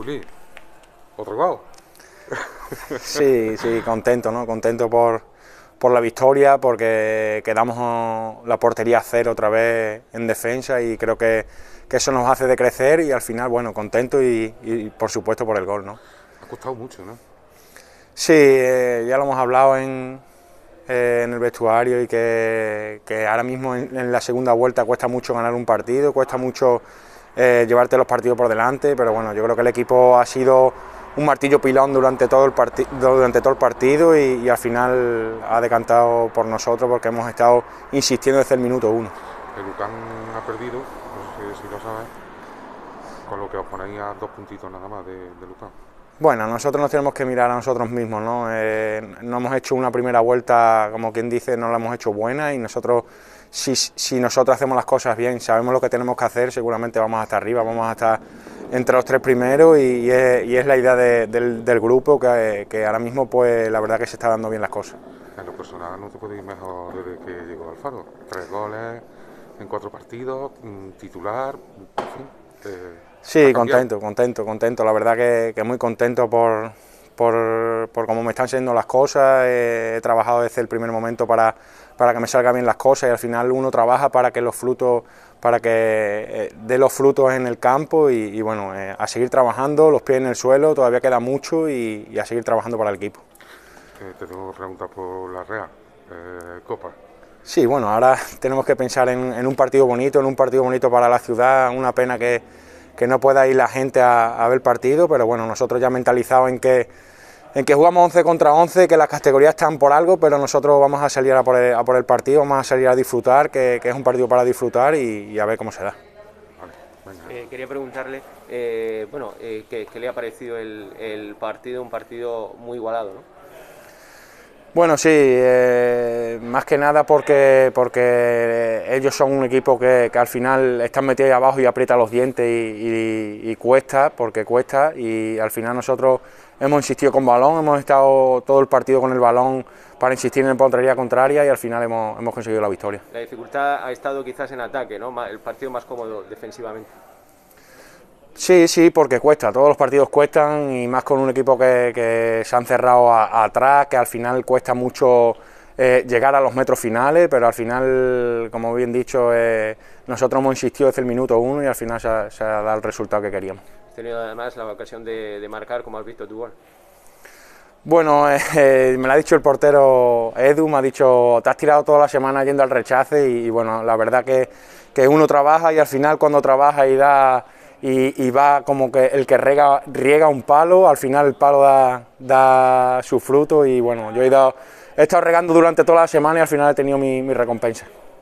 Juli, otro gol. Sí, sí, contento, ¿no? Contento por la victoria, porque quedamos la portería a cero otra vez en defensa y creo que eso nos hace decrecer y al final, bueno, contento y por supuesto por el gol, ¿no? Ha costado mucho, ¿no? Sí, ya lo hemos hablado en el vestuario y que ahora mismo en la segunda vuelta cuesta mucho ganar un partido, cuesta mucho llevarte los partidos por delante, pero bueno, yo creo que el equipo ha sido un martillo pilón durante todo el partido y al final ha decantado por nosotros porque hemos estado insistiendo desde el minuto 1. El Lucán ha perdido, no sé si lo sabes, con lo que os ponéis a 2 puntitos nada más de Lucán. Bueno, nosotros nos tenemos que mirar a nosotros mismos, ¿no? No hemos hecho una primera vuelta, como quien dice, no la hemos hecho buena y nosotros, si nosotros hacemos las cosas bien, sabemos lo que tenemos que hacer, seguramente vamos hasta arriba, vamos a estar entre los 3 primeros y es la idea del grupo que ahora mismo, pues la verdad que se está dando bien las cosas. En lo personal no te puede ir mejor desde que llegó Alfaro. 3 goles en 4 partidos, titular, en fin. Sí, contento, la verdad que muy contento por cómo me están saliendo las cosas, he trabajado desde el primer momento para que me salgan bien las cosas y al final uno trabaja para que los frutos, para que dé los frutos en el campo y bueno, a seguir trabajando, los pies en el suelo, todavía queda mucho y a seguir trabajando para el equipo. Te tengo que preguntar por la Real, Copa. Sí, bueno, ahora tenemos que pensar en un partido bonito para la ciudad, una pena que no pueda ir la gente a ver el partido, pero bueno, nosotros ya mentalizados en que jugamos 11 contra 11, que las categorías están por algo, pero nosotros vamos a salir a por el partido, vamos a salir a disfrutar, que es un partido para disfrutar y a ver cómo se da. Vale, quería preguntarle, ¿qué le ha parecido el partido? Un partido muy igualado, ¿no? Bueno, sí, más que nada porque ellos son un equipo que al final están metidos ahí abajo y aprieta los dientes y cuesta, porque cuesta, y al final nosotros hemos insistido con balón, hemos estado todo el partido con el balón para insistir en portería contraria y al final hemos conseguido la victoria. La dificultad ha estado quizás en ataque, ¿no? El partido más cómodo defensivamente. Sí, porque cuesta, todos los partidos cuestan y más con un equipo que se han cerrado atrás, que al final cuesta mucho llegar a los metros finales, pero al final, como bien dicho, nosotros hemos insistido desde el minuto 1 y al final se ha dado el resultado que queríamos. Has tenido además la ocasión de marcar, como has visto tu gol. Bueno, me lo ha dicho el portero Edu, me ha dicho, te has tirado toda la semana yendo al rechace y bueno, la verdad que uno trabaja y al final cuando trabaja y va como que el que riega un palo, al final el palo da su fruto y bueno, yo he estado regando durante toda la semana y al final he tenido mi recompensa.